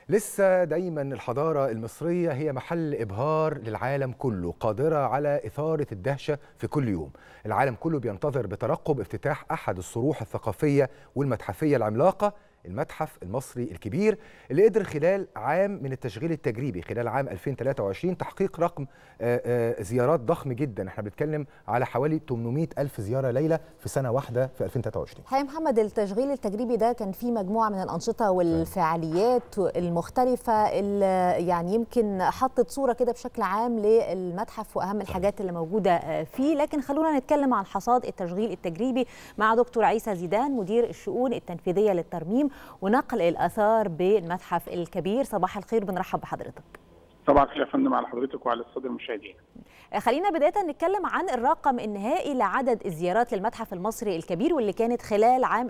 لسه دايما الحضارة المصرية هي محل إبهار للعالم كله، قادرة على إثارة الدهشة في كل يوم. العالم كله بينتظر بترقب افتتاح أحد الصروح الثقافية والمتحفية العملاقة، المتحف المصري الكبير، اللي قدر خلال عام من التشغيل التجريبي خلال عام 2023 تحقيق رقم زيارات ضخم جدا. احنا بنتكلم على حوالي 800 ألف زيارة ليلة في سنة واحدة في 2023. حقيقة محمد، التشغيل التجريبي ده كان فيه مجموعة من الأنشطة والفعاليات المختلفة اللي يعني يمكن حطت صورة كده بشكل عام للمتحف وأهم الحاجات اللي موجودة فيه. لكن خلونا نتكلم عن حصاد التشغيل التجريبي مع دكتور عيسى زيدان، مدير الشؤون التنفيذية للترميم ونقل الآثار بالمتحف الكبير. صباح الخير، بنرحب بحضرتك. صباح الخير يا فندم على حضرتك وعلى الساده المشاهدين. خلينا بداية نتكلم عن الرقم النهائي لعدد الزيارات للمتحف المصري الكبير، واللي كانت خلال عام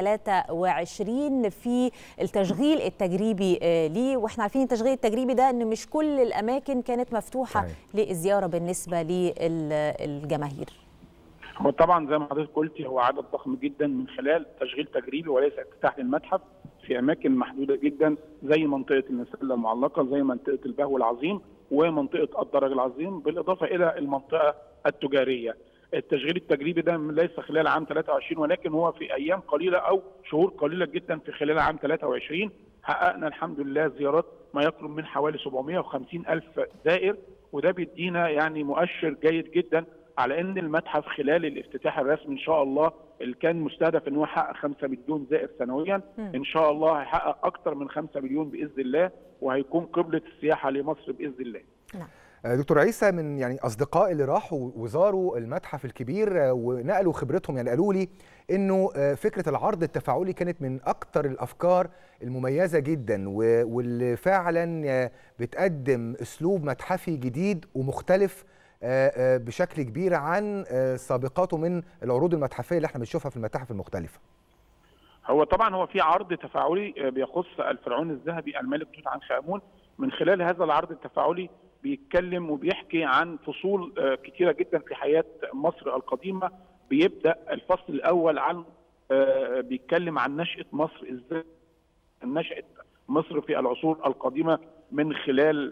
2023 في التشغيل التجريبي ليه. واحنا عارفين التشغيل التجريبي ده ان مش كل الاماكن كانت مفتوحة للزيارة بالنسبة للجماهير. هو طبعا زي ما حضرتك قلتي هو عدد ضخم جدا من خلال تشغيل تجريبي وليس افتتاح للمتحف في اماكن محدوده جدا، زي منطقه النسله المعلقه، زي منطقه البهو العظيم ومنطقه الدرج العظيم، بالاضافه الى المنطقه التجاريه. التشغيل التجريبي ده ليس خلال عام 23 ولكن هو في ايام قليله او شهور قليله جدا في خلال عام 23 حققنا الحمد لله زيارات ما يقرب من حوالي 750 ألف زائر، وده بيدينا يعني مؤشر جيد جدا على ان المتحف خلال الافتتاح الرسمي ان شاء الله اللي كان مستهدف ان هو يحقق 5 مليون زائر سنويا، ان شاء الله هيحقق اكثر من 5 مليون باذن الله، وهيكون قبلة السياحه لمصر باذن الله. دكتور عيسى، من يعني اصدقائي اللي راحوا وزاروا المتحف الكبير ونقلوا خبرتهم، يعني قالوا لي انه فكره العرض التفاعلي كانت من اكثر الافكار المميزه جدا، واللي فعلا بتقدم اسلوب متحفي جديد ومختلف بشكل كبير عن سابقاته من العروض المتحفيه اللي احنا بنشوفها في المتاحف المختلفه. هو طبعا هو في عرض تفاعلي بيخص الفرعون الذهبي الملك توت عنخ آمون. من خلال هذا العرض التفاعلي بيتكلم وبيحكي عن فصول كثيره جدا في حياه مصر القديمه. بيبدا الفصل الاول عن بيتكلم عن نشاه مصر، ازاي نشات مصر في العصور القديمه من خلال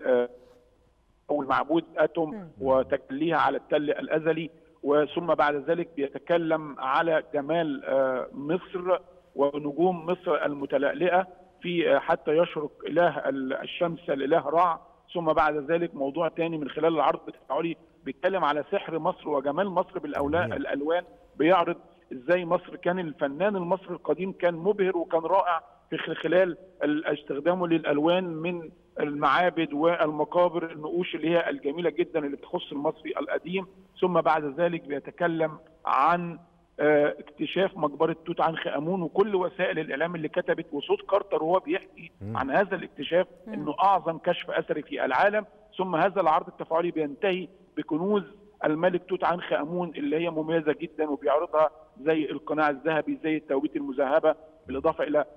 أو المعبود آتوم وتجليها على التل الأزلي، وثم بعد ذلك بيتكلم على جمال مصر ونجوم مصر المتلألئة في حتى يشرق إله الشمس الإله رع. ثم بعد ذلك موضوع ثاني من خلال العرض التفاعلي بيتكلم على سحر مصر وجمال مصر بالألوان، بيعرض ازاي مصر كان الفنان المصري القديم كان مبهر وكان رائع في خلال استخدامه للألوان من المعابد والمقابر، النقوش اللي هي الجميلة جدا اللي بتخص المصري القديم. ثم بعد ذلك بيتكلم عن اكتشاف مقبرة توت عنخ آمون وكل وسائل الإعلام اللي كتبت، وصوت كارتر وهو بيحكي عن هذا الاكتشاف انه اعظم كشف اثري في العالم. ثم هذا العرض التفاعلي بينتهي بكنوز الملك توت عنخ آمون اللي هي مميزة جدا، وبيعرضها زي القناع الذهبي، زي التوابيت المذهبة، بالاضافه الى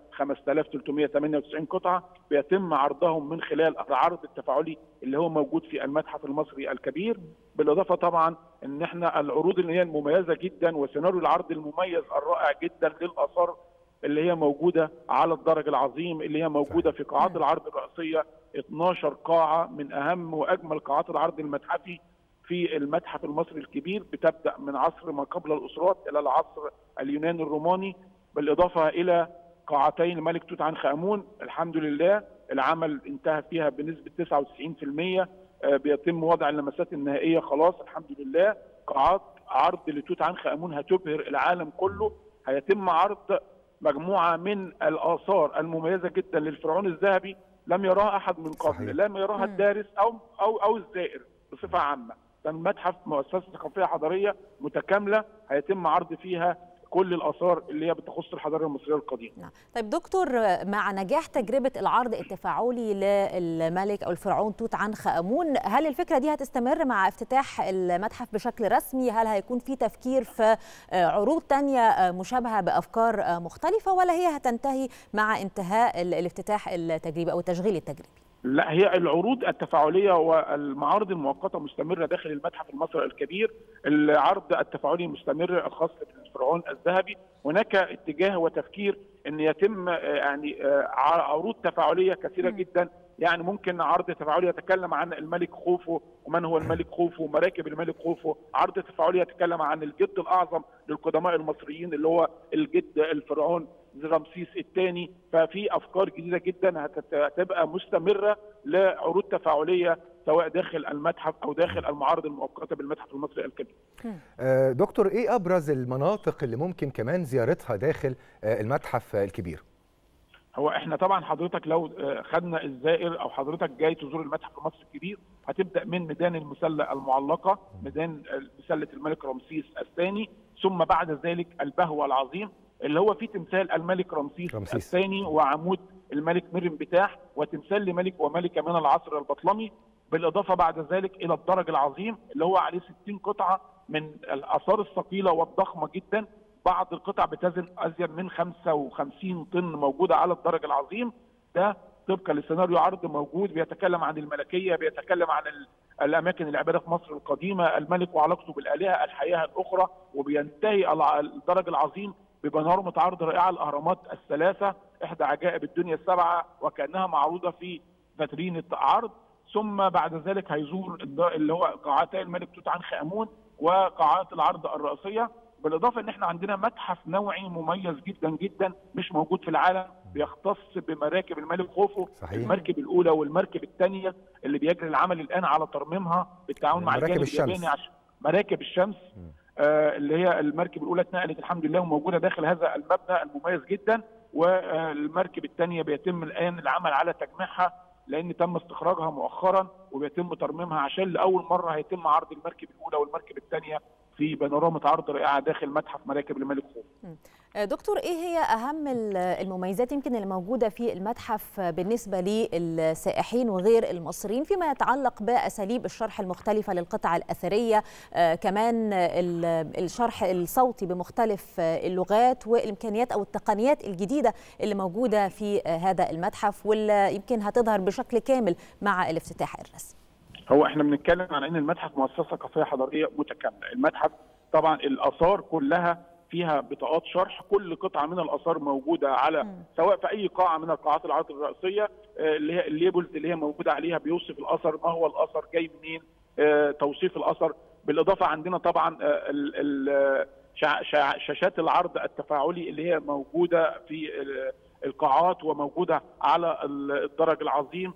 5398 قطعه بيتم عرضهم من خلال العرض التفاعلي اللي هو موجود في المتحف المصري الكبير. بالاضافه طبعا ان احنا العروض اللي هي المميزه جدا وسيناريو العرض المميز الرائع جدا للاثار اللي هي موجوده على الدرج العظيم، اللي هي موجوده في قاعات العرض الرئيسيه 12 قاعه من اهم واجمل قاعات العرض المتحفي في المتحف المصري الكبير، بتبدا من عصر ما قبل الاسرات الى العصر اليوناني الروماني، بالاضافه الى قاعتين الملك توت عنخ آمون. الحمد لله العمل انتهى فيها بنسبه 99%، بيتم وضع اللمسات النهائيه خلاص الحمد لله. قاعات عرض لتوت عنخ آمون هتبهر العالم كله. هيتم عرض مجموعه من الاثار المميزه جدا للفرعون الذهبي لم يراها احد من قبل، لم يراها الدارس او الزائر بصفه عامه. المتحف مؤسسه ثقافيه حضاريه متكامله هيتم عرض فيها كل الآثار اللي هي بتخص الحضارة المصرية القديمة. طيب دكتور، مع نجاح تجربة العرض التفاعلي للملك أو الفرعون توت عنخ آمون، هل الفكرة دي هتستمر مع افتتاح المتحف بشكل رسمي؟ هل هيكون في تفكير في عروض تانية مشابهة بأفكار مختلفة، ولا هي هتنتهي مع انتهاء الافتتاح التجريبي أو التشغيل التجريبي؟ لا، هي العروض التفاعليه والمعارض المؤقته مستمره داخل المتحف المصري الكبير. العرض التفاعلي مستمر الخاص بالفرعون الذهبي، هناك اتجاه وتفكير ان يتم يعني عروض تفاعليه كثيره جدا. يعني ممكن عرض تفاعلي يتكلم عن الملك خوفو ومن هو الملك خوفو ومراكب الملك خوفو، عرض تفاعلي يتكلم عن الجد الاعظم للقدماء المصريين اللي هو الجد الفرعون رمسيس الثاني. ففي افكار جديده جدا هتبقى مستمره لعروض تفاعليه سواء داخل المتحف او داخل المعارض المؤقته بالمتحف المصري الكبير. دكتور، ايه ابرز المناطق اللي ممكن كمان زيارتها داخل المتحف الكبير؟ هو احنا طبعا حضرتك لو خدنا الزائر او حضرتك جاي تزور المتحف المصري الكبير هتبدا من ميدان المسله المعلقه، ميدان مسله الملك رمسيس الثاني، ثم بعد ذلك البهوه العظيم اللي هو فيه تمثال الملك رمسيس الثاني وعمود الملك مريم بتاح وتمثال لملك وملكه من العصر البطلمي، بالاضافه بعد ذلك الى الدرج العظيم اللي هو عليه 60 قطعه من الاثار الثقيله والضخمه جدا. بعض القطع بتزن ازيد من 55 طن موجوده على الدرج العظيم. ده طبقا لسيناريو عرض موجود بيتكلم عن الملكيه، بيتكلم عن الاماكن العباده في مصر القديمه، الملك وعلاقته بالالهه، الحياه الاخرى، وبينتهي الدرج العظيم ببانوراما عرض رائعه الاهرامات الثلاثه احدى عجائب الدنيا السبعه وكانها معروضه في فاترينه عرض. ثم بعد ذلك هيزور اللي هو قاعتي الملك توت عنخ امون وقاعات العرض الرئيسيه، بالاضافه ان احنا عندنا متحف نوعي مميز جدا جدا مش موجود في العالم بيختص بمراكب الملك خوفو. صحيح. المركب الاولى والمركب الثانيه اللي بيجري العمل الان على ترميمها بالتعاون مع الجانب الياباني عشان مراكب الشمس. اللي هي المركب الاولى اتنقلت الحمد لله وموجوده داخل هذا المبنى المميز جدا، والمركب الثانيه بيتم الان العمل على تجميعها لان تم استخراجها مؤخرا وبيتم ترميمها عشان لاول مره هيتم عرض المركب الاولى والمركب الثانيه في بانوراما عرض رائعه داخل متحف مراكب الملك خوفو. دكتور، ايه هي اهم المميزات يمكن اللي موجوده في المتحف بالنسبه للسائحين وغير المصريين فيما يتعلق باساليب الشرح المختلفه للقطع الاثريه، كمان الشرح الصوتي بمختلف اللغات والامكانيات او التقنيات الجديده اللي موجوده في هذا المتحف واللي يمكن هتظهر بشكل كامل مع الافتتاح الرسمي؟ هو احنا بنتكلم عن ان المتحف مؤسسه ثقافيه حضاريه متكامله. المتحف طبعا الاثار كلها فيها بطاقات شرح، كل قطعه من الاثار موجوده على سواء في اي قاعه من القاعات العرض الرئيسيه اللي هي الليبلز اللي هي موجوده عليها بيوصف الاثر، ما هو الاثر، جاي منين، توصيف الاثر. بالاضافه عندنا طبعا شاشات العرض التفاعلي اللي هي موجوده في القاعات وموجوده على الدرج العظيم.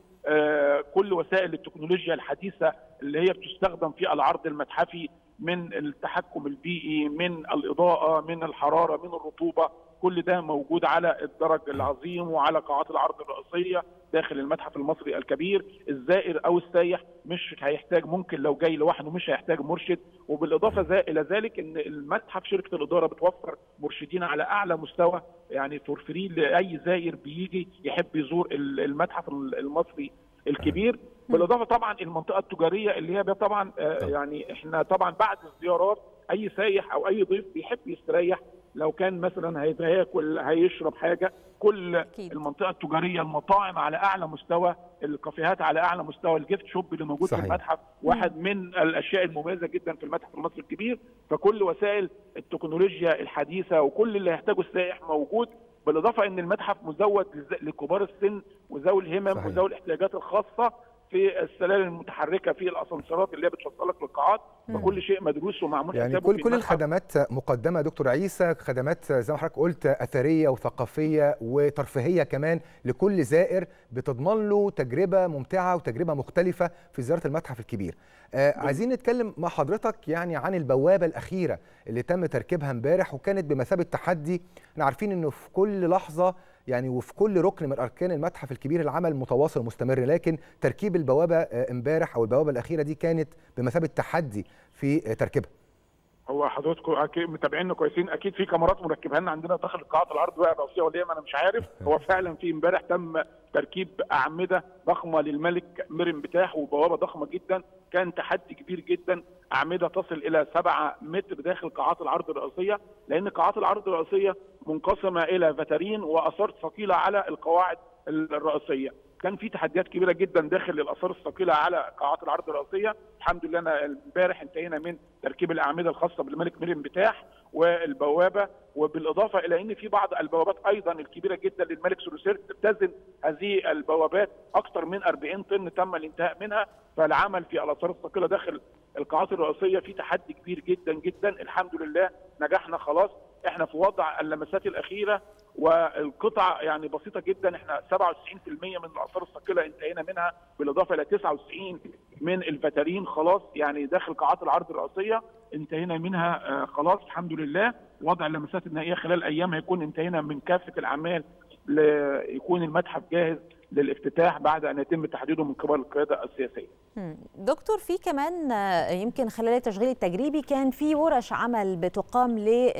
كل وسائل التكنولوجيا الحديثه اللي هي بتستخدم في العرض المتحفي، من التحكم البيئي، من الاضاءه، من الحراره، من الرطوبه، كل ده موجود على الدرج العظيم وعلى قاعات العرض الرئيسيه داخل المتحف المصري الكبير. الزائر او السايح مش هيحتاج، ممكن لو جاي لوحده مش هيحتاج مرشد. وبالاضافه الى ذلك ان المتحف شركه الاداره بتوفر مرشدين على اعلى مستوى، يعني فور فري لاي زائر بيجي يحب يزور المتحف المصري الكبير. بالاضافه طبعا المنطقه التجاريه اللي هي طبعا يعني احنا طبعا بعد الزيارات اي سايح او اي ضيف بيحب يستريح، لو كان مثلا هياكل هيشرب حاجه، كل أكيد. المنطقه التجاريه، المطاعم على اعلى مستوى، الكافيهات على اعلى مستوى، الجيفت شوب اللي موجود صحيح. في المتحف واحد من الاشياء المميزه جدا في المتحف المصري الكبير. فكل وسائل التكنولوجيا الحديثه وكل اللي يحتاجه السائح موجود. بالاضافه ان المتحف مزود لكبار السن وذوي الهمم وذوي الاحتياجات الخاصه في السلالم المتحركه، في الاسانسيرات اللي هي بتوصلك للقاعات، فكل شيء مدروس ومعمول يعني كل الخدمات مقدمه دكتور عيسى، خدمات زي ما حضرتك قلت اثريه وثقافيه وترفيهيه كمان لكل زائر بتضمن له تجربه ممتعه وتجربه مختلفه في زياره المتحف الكبير. عايزين نتكلم مع حضرتك يعني عن البوابه الاخيره اللي تم تركيبها امبارح وكانت بمثابه تحدي. احنا عارفين انه في كل لحظه يعني وفي كل ركن من اركان المتحف الكبير العمل متواصل ومستمر، لكن تركيب البوابه امبارح او البوابه الاخيره دي كانت بمثابه تحدي في تركيبها. هو حضراتكم اكيد متابعيننا كويسين، اكيد في كاميرات مركبها لنا عندنا داخل قاعات العرض بقى الرئيسيه ولا ايه، انا مش عارف. هو فعلا في امبارح تم تركيب اعمده ضخمه للملك مريم بتاح وبوابه ضخمه جدا، كان تحدي كبير جدا. اعمده تصل الى 7 متر داخل قاعات العرض الرئيسيه، لان قاعات العرض الرئيسيه منقسمه الى فاترين واثار ثقيله على القواعد الرئيسيه. كان في تحديات كبيره جدا داخل الاثار الثقيله على قاعات العرض الرئيسيه. الحمد لله امبارح انتهينا من تركيب الاعمده الخاصه بالملك مريم بتاح، والبوابه، وبالاضافه الى ان في بعض البوابات ايضا الكبيره جدا للملك سلوسيرت تبتذل هذه البوابات اكثر من 40 طن تم الانتهاء منها. فالعمل في الاثار الثقيله داخل القاعات الرئيسيه في تحدي كبير جدا جدا. الحمد لله نجحنا خلاص، احنا في وضع اللمسات الاخيره والقطع يعني بسيطه جدا. احنا 97% من الاثار الثقيله انتهينا منها، بالاضافه الى 99 من الفترين خلاص يعني داخل قاعات العرض الرئيسيه انتهينا منها خلاص الحمد لله. وضع اللمسات النهائيه خلال ايام هيكون انتهينا من كافه الاعمال ليكون المتحف جاهز للافتتاح بعد ان يتم تحديده من قبل القياده السياسيه. دكتور، في كمان يمكن خلال التشغيل التجريبي كان في ورش عمل بتقام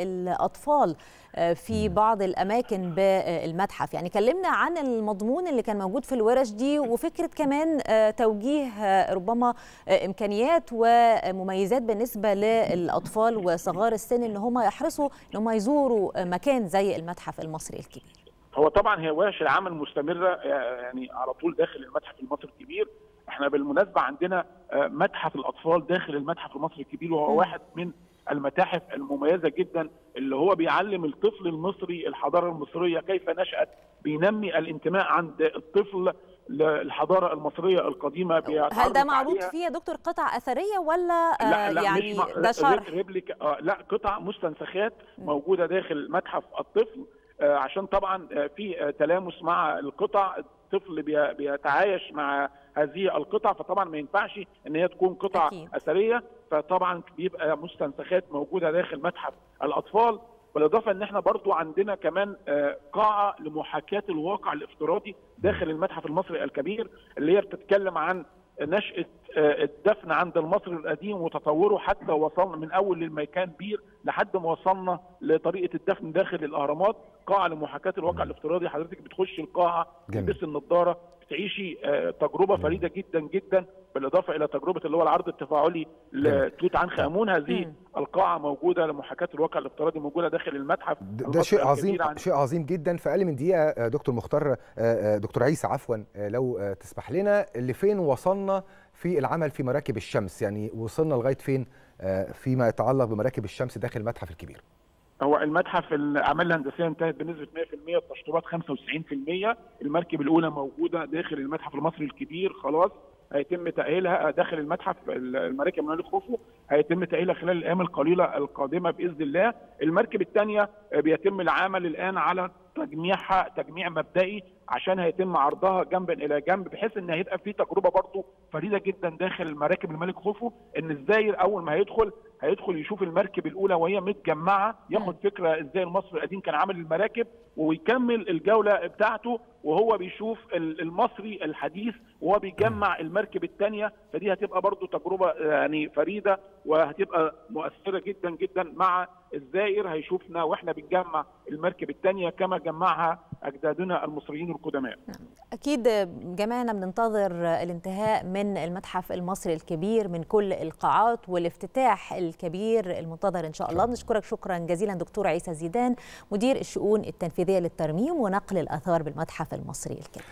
للاطفال في بعض الاماكن بالمتحف، يعني كلمنا عن المضمون اللي كان موجود في الورش دي، وفكره كمان توجيه ربما امكانيات ومميزات بالنسبه للاطفال وصغار السن ان هم يحرصوا ان هم يزوروا مكان زي المتحف المصري الكبير. هو طبعا هي ورش العمل مستمره يعني على طول داخل المتحف المصري الكبير. احنا بالمناسبه عندنا متحف الاطفال داخل المتحف المصري الكبير، وهو واحد من المتاحف المميزه جدا اللي هو بيعلم الطفل المصري الحضاره المصريه كيف نشأت، بينمي الانتماء عند الطفل للحضاره المصريه القديمه. هل ده معروض فيه يا دكتور قطع اثريه ولا لا يعني ده شرح؟ لا، قطع مستنسخات موجوده داخل متحف الطفل، عشان طبعا في تلامس مع القطع، الطفل بيتعايش مع هذه القطع، فطبعا ما ينفعش ان هي تكون قطع اثريه، فطبعا بيبقى مستنسخات موجوده داخل متحف الاطفال. بالاضافه ان احنا برضو عندنا كمان قاعه لمحاكاه الواقع الافتراضي داخل المتحف المصري الكبير، اللي هي بتتكلم عن نشأة الدفن عند المصري القديم وتطوره حتى وصلنا من اول للميكان بير لحد ما وصلنا لطريقه الدفن داخل الاهرامات. قاعه لمحاكاه الواقع الافتراضي، حضرتك بتخش القاعه تلبس النضاره بتعيشي تجربه فريده جدا جدا، بالاضافه الى تجربه اللي هو العرض التفاعلي لتوت عنخ امون. هذه القاعه موجوده لمحاكاه الواقع الافتراضي موجوده داخل المتحف. ده شيء عظيم، شيء عظيم جدا. في اقل من دقيقه دكتور مختار، دكتور عيسى عفوا، لو تسمح لنا، اللي فين وصلنا في العمل في مراكب الشمس؟ يعني وصلنا لغايه فين فيما يتعلق بمراكب الشمس داخل المتحف الكبير؟ هو المتحف الاعمال الهندسيه انتهت بنسبه 100%، التشطيبات 95%. المركب الاولى موجوده داخل المتحف المصري الكبير خلاص، هيتم تاهيلها داخل المتحف. المراكب الملك خوفو هيتم تاهيلها خلال الايام القليله القادمه باذن الله. المركب الثانيه بيتم العمل الان على تجميعها تجميع مبدئي عشان هيتم عرضها جنبا الى جنب، بحيث ان هيبقى في تجربه برضه فريده جدا داخل مراكب الملك خوفو، ان الزائر اول ما هيدخل يشوف المركب الاولى وهي متجمعه، ياخد فكره ازاي المصري القديم كان عامل المراكب، ويكمل الجوله بتاعته وهو بيشوف المصري الحديث وهو بيجمع المركب الثانيه. فدي هتبقى برضه تجربه يعني فريده وهتبقى مؤثره جدا جدا مع الزائر، هيشوفنا واحنا بنجمع المركب الثانيه كما جمعها اجدادنا المصريين القدماء. اكيد جميعنا بننتظر الانتهاء من المتحف المصري الكبير من كل القاعات والافتتاح الكبير المنتظر ان شاء الله. بنشكرك شكرا جزيلا دكتور عيسى زيدان، مدير الشؤون التنفيذيه للترميم ونقل الاثار بالمتحف المصري الكبير.